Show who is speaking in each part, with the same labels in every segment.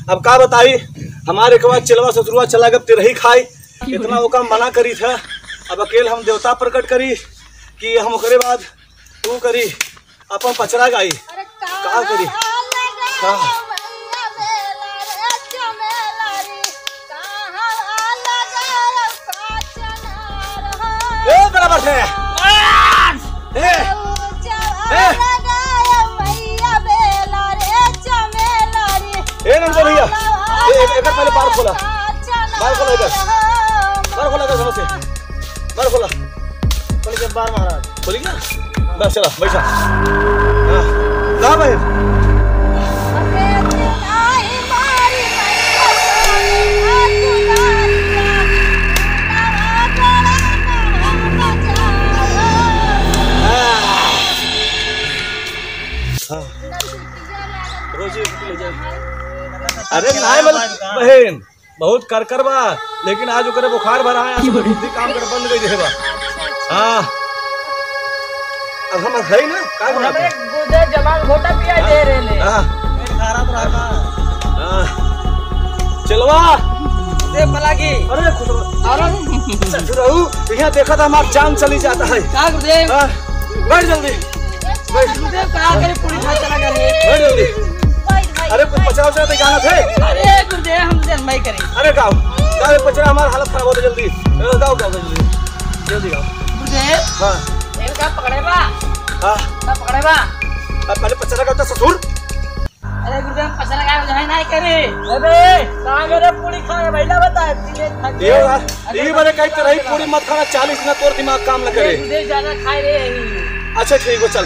Speaker 1: अब का बताई, हमारे के बाद चिलवा ससुरवा चला गया तेरही खाई, इतना वो काम मना करी था। अब अकेले हम देवता प्रकट करी कि हम ओकरे बाद तू करी अपन पचरा गाई का करी का? बराबर है भैया, पहले बार खोला इधर, बार खोला इधर से, बार खोला बार महाराज खोली क्या? बस चला बैठा ना बहन। अरे नहीं बहन बहुत कर बा, लेकिन आज ओकरे बुखार भरा है, बुद्धि काम कर बंद गई बा। हाँ अब हम है ना का
Speaker 2: हमें गुदे जमाल घोटा पिया दे रे ले।
Speaker 1: हां चलवा
Speaker 2: दे पलागी।
Speaker 1: अरे ससुरऊ यहाँ देखा था हमारा जान चली जाता है।
Speaker 2: का गुरुदेव
Speaker 1: बैठ जल्दी बैठ।
Speaker 2: गुरुदेव का करे पूरी खा चला करे
Speaker 1: बैठ जल्दी। अरे कुछ पचाव से जाना थे।
Speaker 2: अरे गुरुदेव हम जन्माई करें।
Speaker 1: अरे गाओ गाओ पचरा, हमारा हालत खराब हो रही, जल्दी गाओ गाओ जल्दी जल्दी गाओ।
Speaker 2: गुरुदेव
Speaker 1: हाँ
Speaker 2: का पकड़े बा,
Speaker 1: हाँ
Speaker 2: पकड़े बा।
Speaker 1: पहले पचरा का ससुर।
Speaker 2: अरे गुरुदेव पचरा का जो है नहीं करे। अबे कहां करे पूरी खाए भैया बता
Speaker 1: ये बारे कई तरह ही पूरी मत खाना, 40 ना तोर दिमाग काम न करे।
Speaker 2: गुरुदेव ज्यादा खाए रे।
Speaker 1: अच्छा ठीक है चल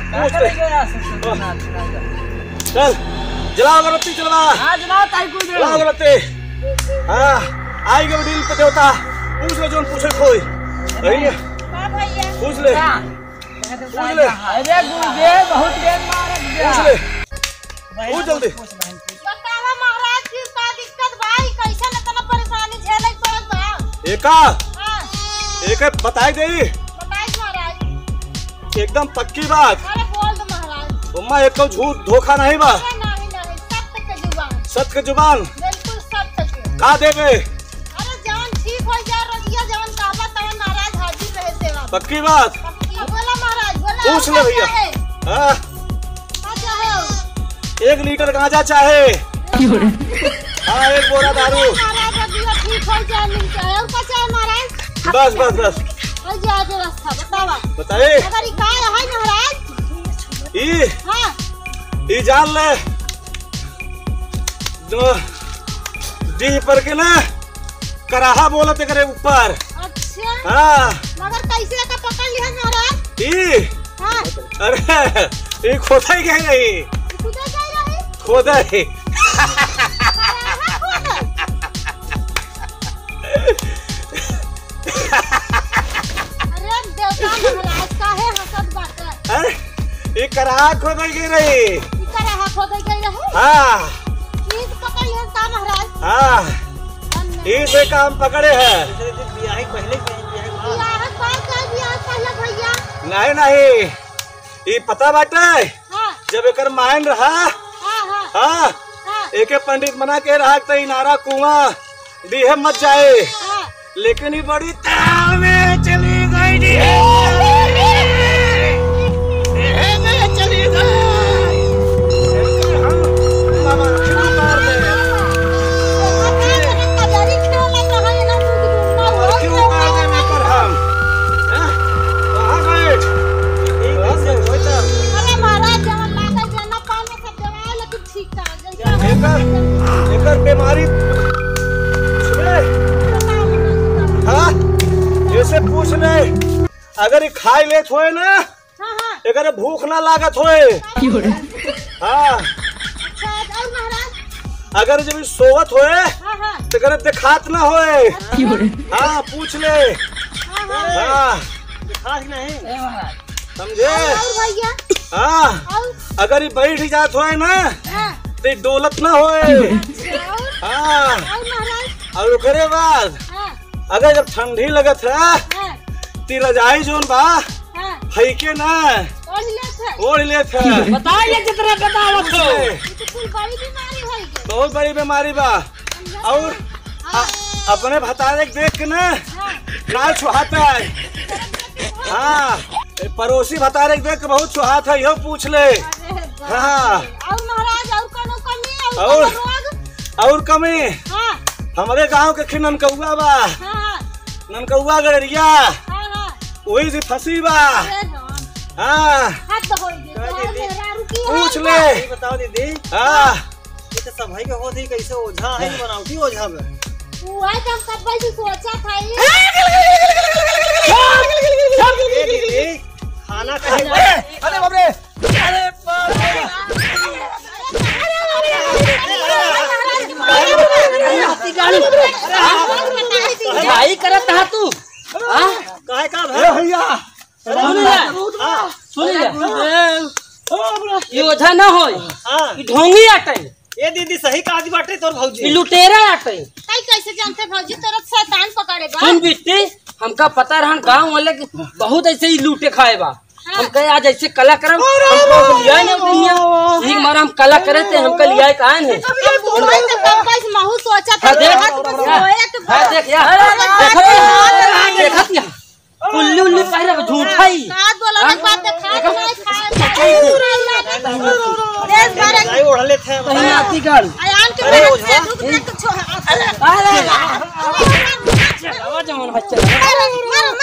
Speaker 1: चल जला अगरबत्ती चलवा।
Speaker 2: हां जनाब ताई को
Speaker 1: जला अगरबत्ती। हां आई के डील पे देवता पूछ ले जोन पूछे कोई रही है पूछ ले पूछ ले।
Speaker 2: अरे गुरुदेव बहुत देर मार दिया।
Speaker 1: पूछ ले पूछ जल्दी।
Speaker 3: बतावा महाराज की का दिक्कत भाई, कैसे न तना परेशानी झेले पड़त बा।
Speaker 1: एका
Speaker 3: हां
Speaker 1: एक बताई दे,
Speaker 3: बताई महाराज
Speaker 1: एकदम पक्की बात।
Speaker 3: अरे बोल दो महाराज।
Speaker 1: उम्मा एक तो झूठ धोखा नहीं बा,
Speaker 3: नहीं सत्य के जुबान,
Speaker 1: सत्य के जुबान
Speaker 3: बिल्कुल सत्य के।
Speaker 1: का देवे?
Speaker 3: अरे जान ठीक हो जा रजिया जवन काबा तवन महाराज हाजिर रहे सेवा।
Speaker 1: पक्की बात।
Speaker 3: बोला महाराज बोला।
Speaker 1: पूछ ले भैया। हां
Speaker 3: क्या चाहे?
Speaker 1: 1 लीटर गांजा चाहे। हाँ 1 बोरा दारू।
Speaker 3: महाराज रजिया ठीक हो जा मिल जाए। और क्या चाहे महाराज?
Speaker 1: बस बस बस
Speaker 3: हो जा जो रास्ता बतावा।
Speaker 1: बताए
Speaker 3: अगर का है महाराज
Speaker 1: ई
Speaker 3: हां
Speaker 1: ई जान ले जो डी पर के ना कराहा बोलते करे ऊपर।
Speaker 3: अच्छा
Speaker 1: हाँ
Speaker 3: मगर कैसे का पकड़ लिया महाराज?
Speaker 1: ई
Speaker 3: हां
Speaker 1: अरे ये खोदा ही कह रही,
Speaker 3: खुदा कह रहे
Speaker 1: खोदा ही।
Speaker 3: अरे देवता महाराज का है हसद बात।
Speaker 1: अरे ये कराहा खोदा ही रही।
Speaker 3: इकरा हा खोदे गई रहे।
Speaker 1: हाँ
Speaker 3: चीज पकड़ लिया का महाराज।
Speaker 1: हाँ इसे काम पकड़े है।
Speaker 2: बियाह पहले
Speaker 3: बियाह पार कर दिया पहले भैया।
Speaker 1: नहीं नहीं ये पता बाटे,
Speaker 3: हां
Speaker 1: जब एक मायन रहा
Speaker 3: हां हां
Speaker 1: हाँ
Speaker 3: हां
Speaker 1: एक पंडित मना के रहा तो नारा कुआं डीहे मत जाए,
Speaker 3: हां
Speaker 1: लेकिन ये बड़ी ताव में चली गई। डीहे में चली गई। मामा क्यों मार दे? क्यों मार दे मैं कर हम? कहाँ बैठ?
Speaker 3: अरे महाराज जवन लागे जना पाने सब दवाई लेकिन ठीक था।
Speaker 1: एकर बीमारी हाँ जैसे पूछ ले, अगर ये खाई लेत होए ना
Speaker 3: हां हां
Speaker 1: एकर भूख ना लागत होए। हाँ
Speaker 3: अच्छा और महाराज
Speaker 1: अगर जब सोवत होए
Speaker 3: हां हां
Speaker 1: तो एकर दिखात ना होए। हाँ पूछ ले।
Speaker 3: हां हां
Speaker 1: हाँ
Speaker 2: खास नहीं ए महाराज
Speaker 1: समझे?
Speaker 3: और भैया
Speaker 1: हाँ
Speaker 3: और
Speaker 1: अगर ये बैठ जात होए ना
Speaker 3: हां
Speaker 1: तो डोलत ना होए।
Speaker 3: और
Speaker 1: हाँ
Speaker 3: महाराज
Speaker 1: और ओकरे बाद
Speaker 3: हां
Speaker 1: अगर जब ठंडी लगत है
Speaker 3: हां
Speaker 1: ती रजाई जोन बा
Speaker 3: हां
Speaker 1: फैके ना
Speaker 3: और ले थे
Speaker 1: ओढ़ लेत है।
Speaker 2: बताइए कितना बताओ तो।
Speaker 3: ये तो कोई बड़ी बीमारी है।
Speaker 1: बहुत बड़ी बीमारी बा। और अपने भतारे के देख के ना ना छुहाता है। हाँ पड़ोसी भतारे के देख के बहुत छुहाता है, यो पूछ ले। हाँ
Speaker 3: और महाराज और कोनो कमी
Speaker 1: और कमी
Speaker 3: हाँ
Speaker 1: हमारे गांव के खी ननकौआ बा।
Speaker 3: हाँ
Speaker 1: ननकौआ गड़रिया
Speaker 3: हाँ
Speaker 1: वही से फंसी बा। हाँ पूछ ले।
Speaker 2: बताओ दीदी,
Speaker 1: हाँ
Speaker 2: ये तो सब के होत ही कैसे ओझा है बनावटी ओझा में।
Speaker 3: वही तो हम कब से सोचा था
Speaker 2: ए दीदी खाना खाए
Speaker 1: अरे बाप रे।
Speaker 2: अरे
Speaker 4: भाई करत था तू
Speaker 2: काहे का
Speaker 1: ए भैया
Speaker 4: सुन ये ओझा ना हो,
Speaker 2: हां
Speaker 4: ढोंगी आटे,
Speaker 2: ए दीदी सही काज बाटे तोर भौजी,
Speaker 4: लुटेरा आटे।
Speaker 3: कैसे जानते भौजी तोरा शैतान पकड़ेगा?
Speaker 4: सुन बिट्टी, हमका पता रहन गांव वाले के बहुत ऐसे ही लूटे खाए बा। हम कहे आज ऐसे कला करम हमको लिया ना दुनिया ठीक मारा हम कला करे थे हमका लिया काहे है।
Speaker 3: महू सोचा था
Speaker 4: देख यार देखत या उल्लू उल्लू पहले झूठा ही
Speaker 3: बात बोला ना बात
Speaker 2: नहीं ओढ़ले थे
Speaker 4: कहीं आती गाड़ी
Speaker 3: आयान के मेरे से दुख देख छोड़
Speaker 4: चलावा जमन बच्चा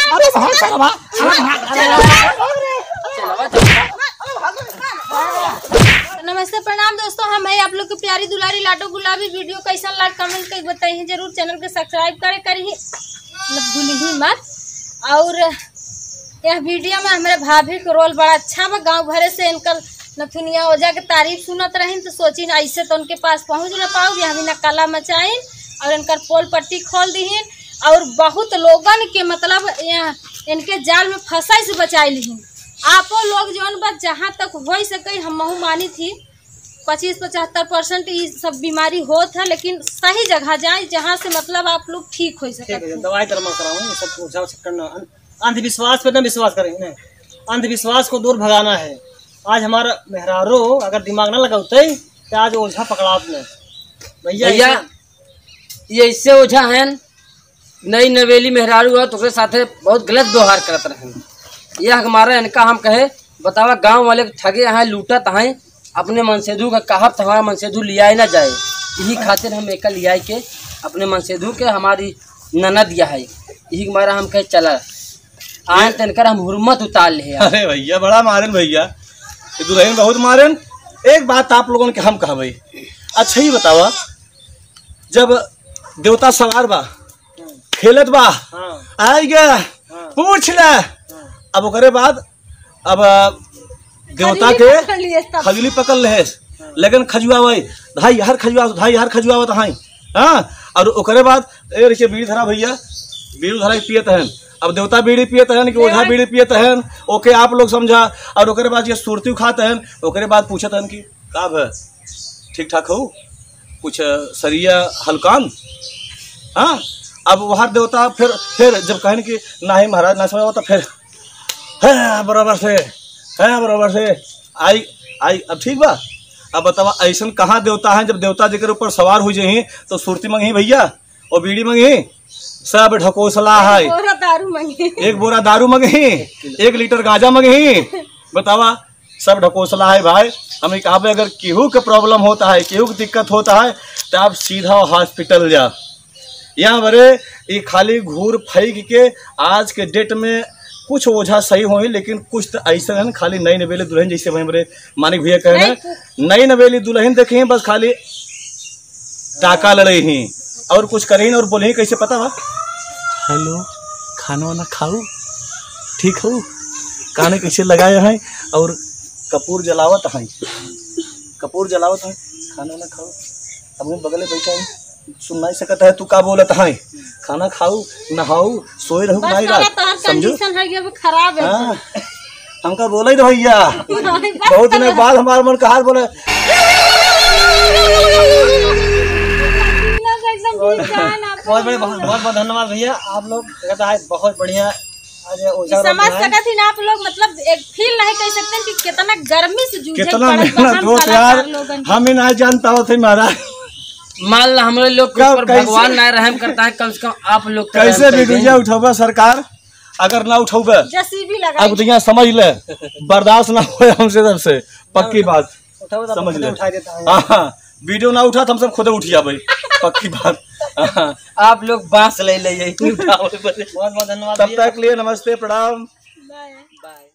Speaker 3: नमस्ते प्रणाम दोस्तों, हम है आप लोग की प्यारी दुलारी लाडो गुलाबी। वीडियो कैसा लाइक कमेंट करके बताइए जरूर। चैनल के सब्सक्राइब करिए भूली ही मत। और यह वीडियो में हमारे भाभी का रोल बड़ा अच्छा बा। गांव भरे से इनका नथुनिया ओझा के तारीफ सुनत रही तो सोची ऐसे तो उनके पास पहुंच न पाओ, यहाँ भी न कला मचाइन और इनकर पोल पट्टी खोल दीन और बहुत लोगन के मतलब इनके जाल में फंसा से बचाई ली। आपो लोग जौन बात जहाँ तक हो सके हम महू मानी थी 25-75% ये सब बीमारी होत है, लेकिन सही जगह जाए जहाँ से मतलब आप लोग ठीक हो सके।
Speaker 2: दवाई दरमा कराओ, ये सब ओझा करना अंधविश्वास पे न विश्वास करेंगे, अंधविश्वास को दूर भगाना है। आज हमारा मेहरारो अगर दिमाग न लगाते तो आज ओझा पकड़ा आपने
Speaker 4: भैया। ये इससे ओझा है नई नवेली मेहरारू है तो साथे बहुत गलत व्यवहार करत रहे। यह हमारा इनका हम कहे बतावा गांव वाले ठगे हैं लूटत हैं अपने मनसेधु का कहत हमारा मनसेधु लिया ना जाए, यही खातिर हम एक लिया के अपने मनसेधु के हमारी ननद दिया है, यही हमारा हम कहे चला आए तनकर हम हुर्मत उतार ले।
Speaker 1: अरे भैया बड़ा मारन भैया, दुल्हन बहुत मारन। एक बात आप लोगों ने हम कहा भाई, अच्छा ही बतावा जब देवता सवार बा खेलत बा आई गया पूछ ले, अब ओकरे बाद अब देवता के खजली पकड़ ले लेकिन खजुआवे धाई हर खजुआवत हाई। हाँ और ओकरे बाद ए रखे बीड़ी धरा भैया, बीड़ी धरा पियत हैं। अब देवता बीड़ी पियत हैं कि ओझा बीड़ी पियत हैं, ओके आप लोग समझा। और ओकरे बाद ये सुरती खाते हैं, ओकरे बाद पूछत हैं कि का है ठीक ठाक हो कुछ सरिया हल्कान। हाँ अब वहाँ देवता फिर जब कहन कि नहीं महाराज ना समझ तो फिर है बराबर से आई अब ठीक बा। अब बतावा ऐसा कहाँ देवता है जब देवता जेकर ऊपर सवार हो जाही तो सुरती मंगी भैया और बीड़ी मंगी सब ढकोसला है, एक बोरा दारू मंगी 1 लीटर गांजा मंगी। बतावा सब ढकोसला है भाई। हमें कहा अगर केहू के प्रॉब्लम होता है केहू की दिक्कत होता है तो आप सीधा हॉस्पिटल जा। यहाँ बरे ये खाली घूर फेंक के आज के डेट में कुछ ओझा सही हो लेकिन कुछ तो ऐसा है खाली नई नवेली दुल्हन जैसे वही मेरे मानिक भैया कह रहे हैं नई नवेली दुल्हन देखे हैं बस खाली टाका लड़े ही और कुछ करे और बोले ही कैसे पता बा हेलो खाना वाना खाओ ठीक हो काने कैसे लगाए हैं और कपूर जलावत है खाना वाना खाओ। अब बगले बैठा है सुन नहीं सकता है तू का बोलत है खाना खाओ नहाओ सोए रहो नहीं रात समझो
Speaker 3: खराब है।
Speaker 1: हाँ हमका बोला ही तो भैया बहुत दिन बाद हमारा मन का हाल बोले
Speaker 2: बहुत धन्यवाद भैया। आप लोग कहता है बहुत बढ़िया
Speaker 3: समझ सकते थी ना आप लोग, मतलब एक फील नहीं कर सकते कि कितना गर्मी से जूझे
Speaker 1: कितना मेहनत हो यार हम ही नहीं जानता हो थे महाराज
Speaker 4: मान लो हमारे लोग के
Speaker 1: कब
Speaker 4: ऊपर
Speaker 1: कैसे?
Speaker 4: भगवान ना रहम करता है, कम से कम आप लोग तो
Speaker 1: कैसे
Speaker 4: रहम कर
Speaker 1: वीडियो
Speaker 4: दें।
Speaker 1: उठोबा सरकार? अगर ना उठोबा
Speaker 3: जसीबी
Speaker 1: अब
Speaker 3: लगा
Speaker 1: तो यहाँ समझ ले, बर्दाश्त ना हो हमसे सबसे, पक्की बात
Speaker 2: उठाओ तो
Speaker 1: समझ ले।
Speaker 2: उठा देता हूँ।
Speaker 1: हाँ, वीडियो ना उठा तो हम सब खुद उठिया भाई, पक्की बात। हाँ,
Speaker 4: आप लोग बांस ले ले यही उठाओ।
Speaker 2: बहुत बहुत धन्यवाद
Speaker 1: तब
Speaker 2: भैया।
Speaker 1: तक लिए नमस्ते, प्रणाम।
Speaker 3: बाय।
Speaker 4: बाय।